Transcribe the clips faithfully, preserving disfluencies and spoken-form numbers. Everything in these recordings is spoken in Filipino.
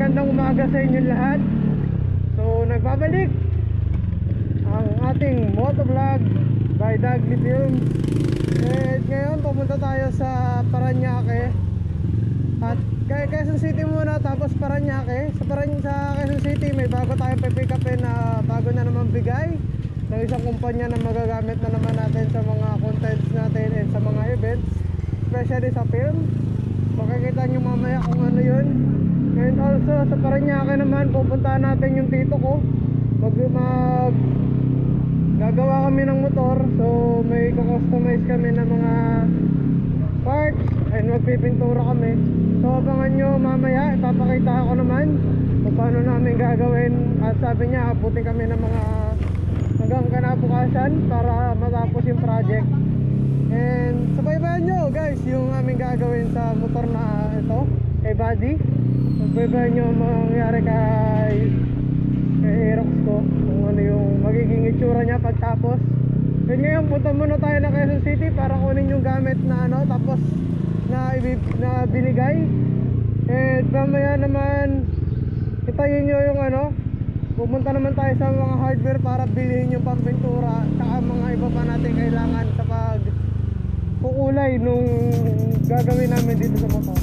magandang umaga sa inyo lahat. So nagbabalik ang ating motovlog by Dagly Films. And ngayon pumunta tayo sa Parañaque. At kay Quezon City muna, tapos Parañaque. Sa Parañaque, sa Quezon City may bago tayong pipick upin na bago na naman bigay ng isang kumpanya na magagamit na naman natin sa mga contents natin and sa mga events, especially sa film. Makikita nyo mamaya kung ano yun. And also sa Parañaque naman, pupuntahan natin yung tito ko. Mag, mag gagawa kami ng motor. So may kustomize kami ng mga parts and magpipintura kami. So abangan nyo mamaya, ipapakita ko naman kung paano namin gagawin. At sabi niya, abutin kami ng mga hanggang kanabukasan para matapos yung project. And sabaybayan nyo guys yung aming gagawin sa motor na ito, kay Buddy. Sabaybayan nyo mangyari kay kay Aerox ko, kung ano yung magiging itsura niya pagtapos. And ngayon punta muna tayo na Quezon City para kunin yung gamit na ano, tapos na, na binigay. And mamaya naman itayin nyo yung ano, pumunta naman tayo sa mga hardware para bilhin yung pampintura saka mga iba pa natin kailangan sa pag kukulay nung gagawin namin dito sa motor.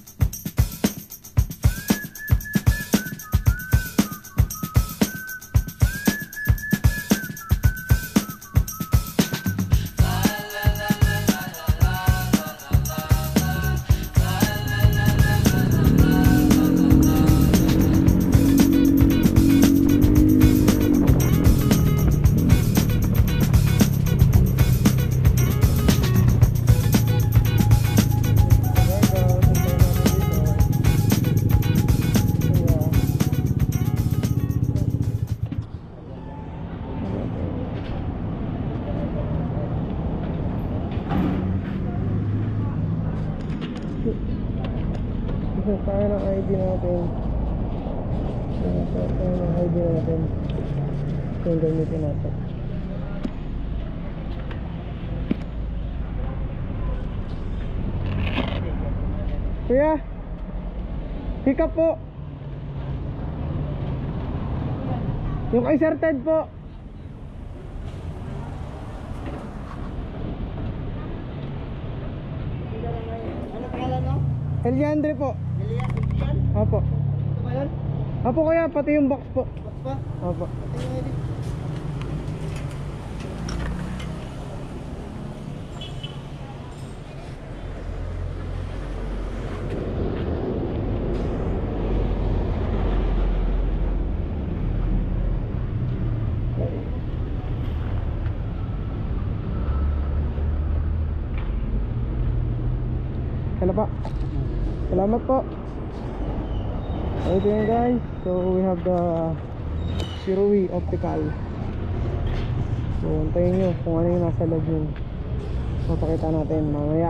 Isa tayo ng I D natin. Isa tayo ng I D natin. Ito yung gamitin natin. Kuya, pick up po. Yung kay Sir Ted po. Ano pangalan mo? Eliandre po. Elian? Opo. Ito ba yan? Opo kuya, pati yung box po. Box pa? Opo. Ito yung I D. Hello po. Salamat po. Ito yun guys. So we have the Shirui Optical. So antayin nyo kung ano yung nasa loob yun. Mapakita natin mamaya.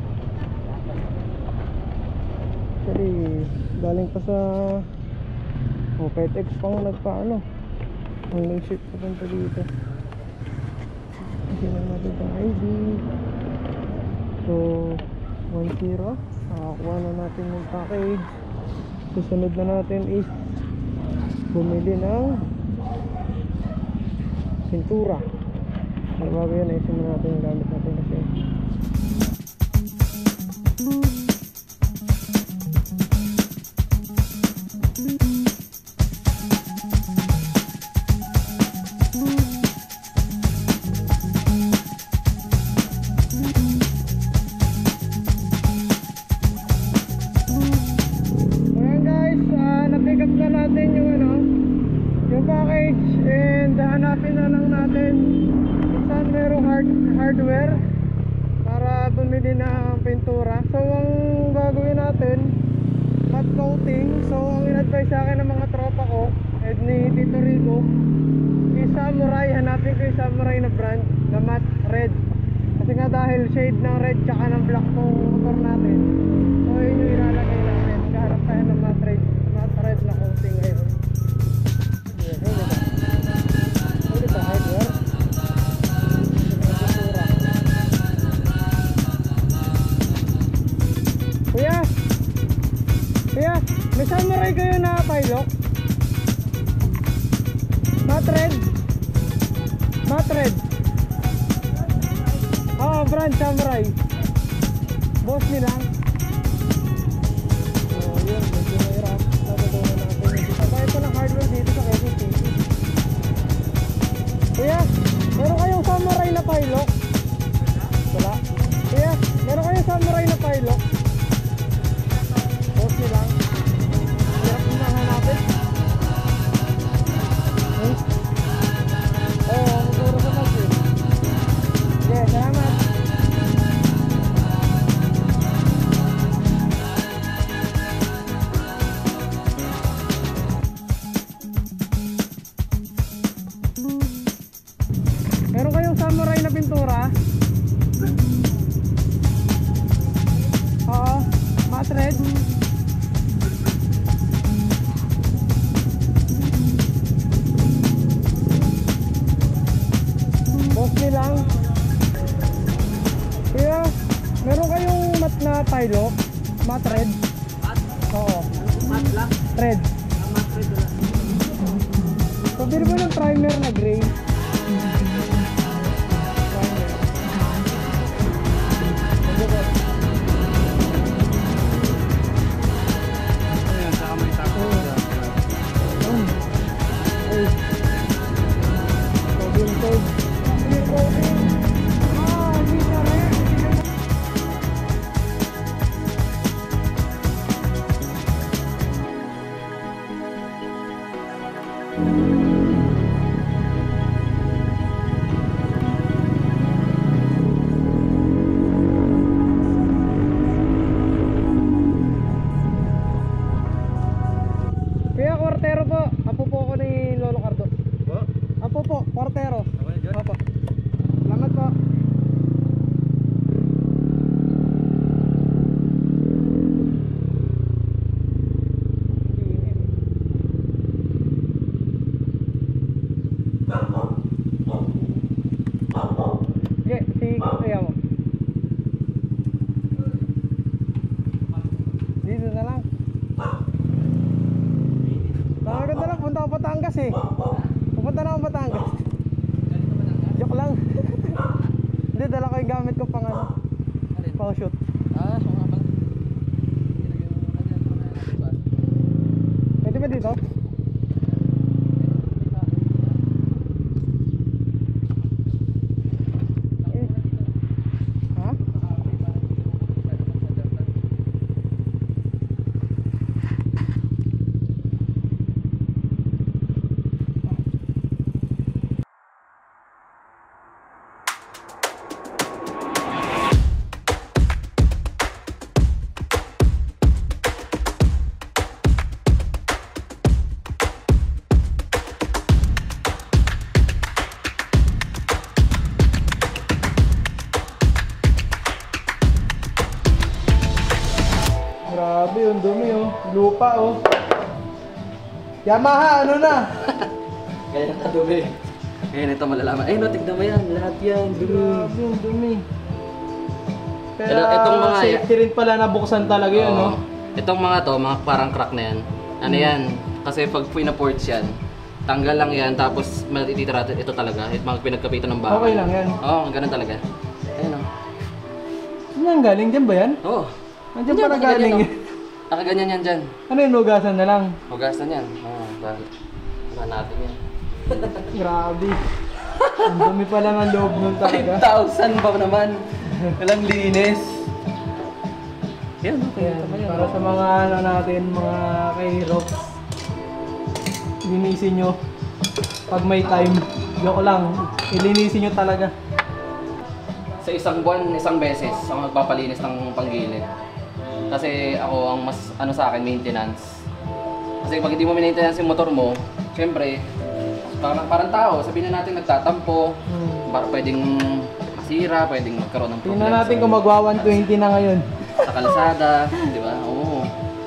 Actually galing pa sa oh, FedEx pang nagpa ano, ang nag-ship papunta dito. Kasi lang natin ang I D. So one zero, nakakuha na natin yung package. Susunod na natin is bumili ng pintura. Ano bago yan, ayusin mo natin yung gamit natin kasi hardware para bumili ng pintura. So ang gagawin natin, matte coating. So ang in-advise sa akin ng mga tropa ko at ni Tito Rico is Samurai. Hanapin ko yung Samurai na brand na matte red, kasi nga dahil shade ng red tsaka ng black ng motor natin. So yun yung ilalagay namin. Kaharap tayo ng matte red, matte red na coating ngayon. Yeah, hindi ba? Hindi ba hardware? Kuya, kuya, May samurai kayo na pilok? Matred? Matred? Oo, oh, brand samurai. Boss nila. So, yun, medyo mahirap. Natutunan natin. Sabay pa ng hardware dito sa Quezon City. Kuya, meron kayong samurai na pilok? Wala. Kuya, meron kayong samurai na pilok? Boss nila. Hirap mo na hanapin. Hmm? Oo, oh, maguro sa mas eh. Okay, salamat. Meron kayong samurai na pintura? Oo, matred. Boss nilang. Kuya, meron kayong mat na pilok? Matred? Oo. Mat lang. Thread. Ang mat red lang. Pabili mo ng primer na gray. Primer. Ayan, saka may tapo. Oh. Ay. Coating code. Clear coating. Ah, hindi ka rin. Kuya, kwartero po. Apo po ako ni Lolo Cardo. Po? Apo po, kwartero. Ako na dyan? Opo. Salamat po. Okay, si kuya mo. Dito na lang. Nakagad na lang, punta ako Batangas eh. Pupunta na ako Batangas. Joke lang. Hindi, dala ko yung gamit ko pang ano, pang shoot. Ah, so nga pala. Pwede ba dito? Eh. Ha? Grabe yung dumi oh. Lupa oh. Yamaha, ano na? Ganyan ka dumi. Ngayon ito malalaman. Ay, no, tignan mo yan. Lahat yan. Dumi. Grabe yung dumi. Pero Ito- itong mga- safety rin pala nabuksan talaga yun, Oo. no? Itong mga to, mga parang crack na yan. Ano yan? Kasi pag pinaports yan, tanggal lang yan, tapos matitira ito talaga. Ito mga pinagkapitan ng bakal. Okay lang yan. Oo, ganun talaga. Ayun o. Saan yan galing? Diyan ba yan? Oo. Nandiyan pala galing. Nakaganyan yan dyan. Ano yun, hugasan na lang? Hugasan yan. Oo, dahil. Wala natin yan. Grabe. Ang dumi pa lang ang loob nun five talaga. thousand pa naman. Walang linis. Yan, okay. Ayan, para sa mga ano natin, mga kay-rops. Linisin nyo. Pag may time. Joke lang. Ilinisin nyo talaga. Sa isang buwan, isang beses ako magpapalinis ng panggilid. Kasi ako ang mas ano sa akin, maintenance. Kasi pag hindi mo maintenance yung motor mo, syempre, parang, parang tao, sabihin na natin nagtatampo, Hmm. para pwedeng masira, pwedeng magkaroon ng Tingnan natin kung magwa one twenty na ngayon. sa kalsada, di ba? Oo.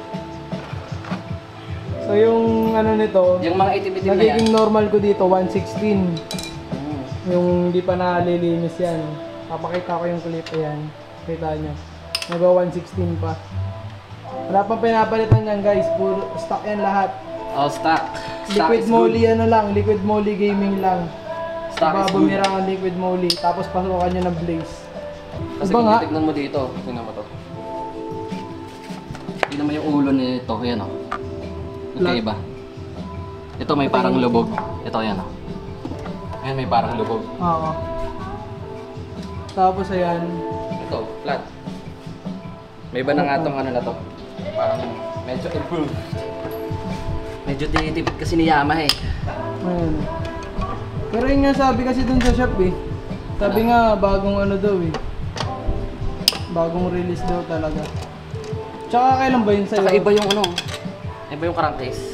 So yung ano nito, Yung mga itim-itim na yan. nagiging normal ko dito one sixteen. Oo. Yung hindi pa nalilinis yan. Papakita ko yung clip, ayan. Kita nyo. Nagawa one sixteen pa. Wala pang pinapalitan yan guys, puro stock yan lahat. Oh, stock. Stock Liquid is moly good. ano lang, liquid moly gaming lang. Stock is good. Bumira ang liquid moly, tapos pasukan nyo ng blaze. Kasi Iba kung nga. titignan mo dito, tingnan mo to. Tingnan mo yung ulo nito, yan o. Nagkaiba. Ito may parang lubog. Ito yan o. Ayan may parang lubog. Oo. Tapos ayan. Ito, flat. May iba na nga tong ano na to. Parang medyo improved. Medyo tinitipid kasi ni Yamaha eh. Ayan. Pero yun nga sabi kasi dun sa shop eh. Sabi nga bagong ano daw eh. Bagong release daw talaga. Tsaka kailan ba yun sa'yo? Saka iba yung ano. Iba yung crankcase.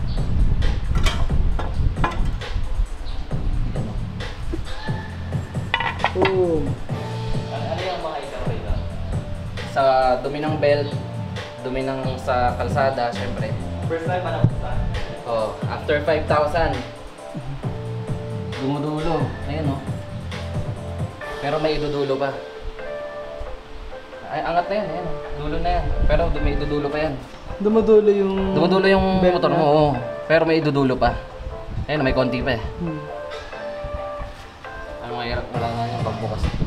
Oo. Ano yung mga ikaw rito? Sa dumi ng belt, dumi ng sa kalsada, syempre. First time pa napunta. Oh, after five thousand. Dumudulo. Ayun oh. Pero may idudulo pa. Ay, angat na yan, ayan. oh. Dulo na yan. Pero may idudulo pa yan. Dumudulo yung... Dumudulo yung belt motor na. mo, oo. Pero may idudulo pa. Ayun, may konti pa eh. Hmm. Ang mahirap na lang nga yung pagbukas.